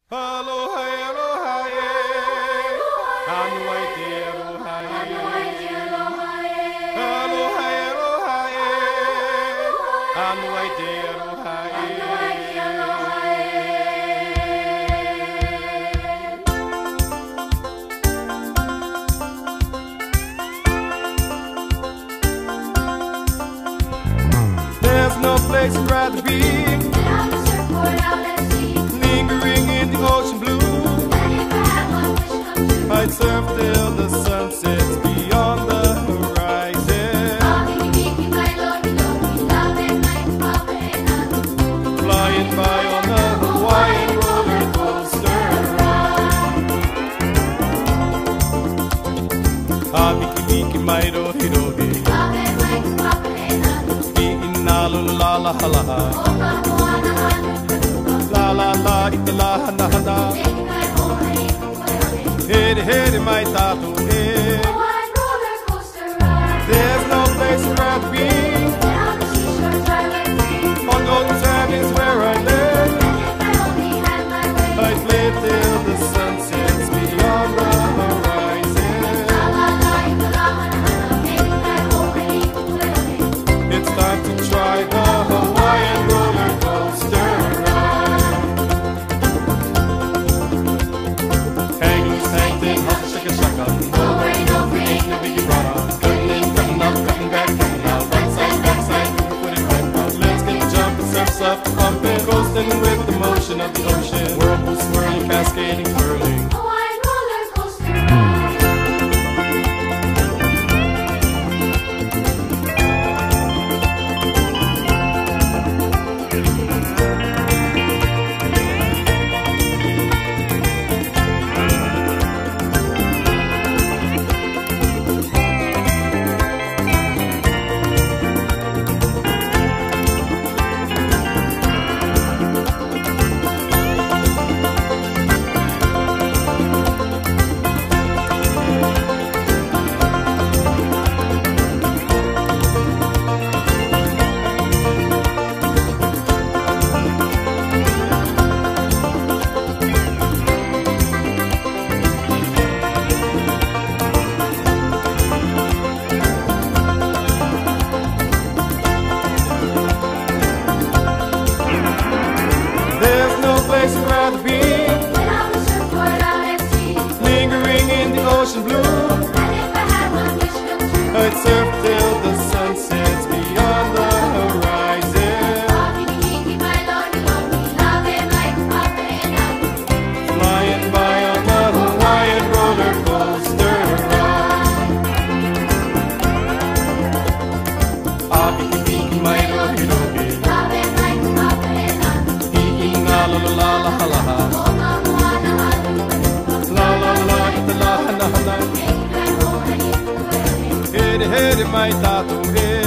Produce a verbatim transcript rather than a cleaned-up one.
Aloha, aloha, eh. Anuai te aloha, eh. Aloha, aloha, eh. Anuai te aloha, eh. There's no place I'd rather be Without a surfboard out at sea. lingering in the ocean blue. And if I had one wish come true, I'd surf till the sun sets beyond the horizon. Ahi, Miki, my lordy, lordy, love and light, papa and Anu. Flying by on the Hawaiian roller coaster ride. Ah, Miki, Miki, my rohi, rohi. Love and light, papa and Anu. Iinalu la la la la la. Oka moana anu kanuka. La la la, ita la hana hana. Neki kai hoa i kukuerohe. Here, here, my tattoo, eh. Hawaiian roller coaster ride. There's no place I'd rather be. Down the seashore, twilight free. On golden sand is where I live. And if I only had my way. I'd play till the sun sets beyond the horizon. La la la, ita la hana hana. Neki kai hoa i kukuerohe. It's time to try the Hawaiian roller coaster ride. Hang loose, hang thin, hop, shaka, shaka. No worry, no free, ain't no biggie brother. Cutting in, cutting up, cutting back, cutting out. Right side, back side, put it right out. Let's get jumping, surfs up, pumping, coasting with the motion of the ocean. Whirlpool swirling, cascading, whirling. Hawaiian roller coaster ride. There's no place I'd rather be. Without a surfboard out at sea. Lingering in the ocean blue. And if I had one wish come true. I'd surf till the sun sets beyond the horizon. Ahi, Miki, my lordy, lordy, love and light, papa and Anu. Flying by on the Hawaiian roller coaster ride. Ah, Miki, Miki, my rohi, rohi. Love and light, papa and Anu. Iina la la la la la la. Oka moana anu kanuka. La la la, ita la hana hana. Neki kai hoa i kukuerohe. Here, here, my tattoo, eh.